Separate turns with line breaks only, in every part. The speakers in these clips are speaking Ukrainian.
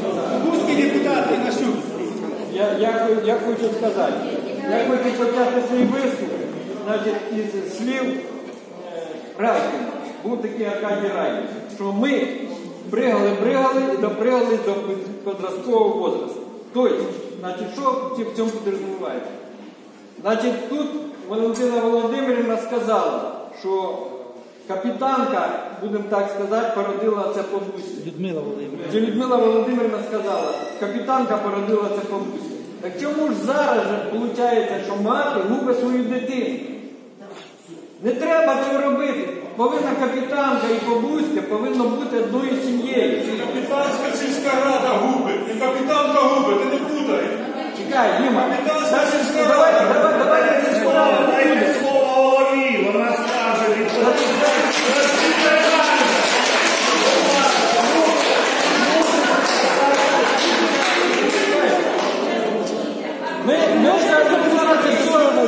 Русські депутати на щук.
Я хочу сказати, я хочу почати свій виступ, значить, із слів Райкіна. Був такий Аркадій Райкін, що ми бригали і допригались до подросткового возрасту. Тобто, значить, що в цьому підрозумівається? Значить, тут Валентина Володимирівна сказала, що капітанка, будемо так сказати, породила це бабуся. Людмила Володимирівна сказала, капітанка породила це бабуся. Так чому ж зараз виходить, що мати губить свою дитину? Не треба цього робити. Повинна капітанка і бабуська повинно бути одною сім'єю.
Капітанська сільська рада губить, не капітанка губить, ти не путай.
Чекай, Діма.
Капітанська сільська рада.
Давай це справа.
Дайте слово голові, вона скаже.
Ми зараз розбирати сторону.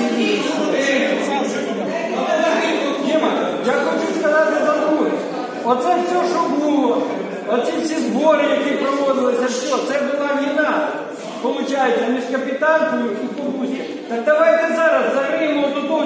Діма, я хочу сказати за друге. Оце все, що було, оці всі збори, які проводилися, все, це була війна, виходить, між капітанкою і бабуською. Так давайте зараз зариємо до того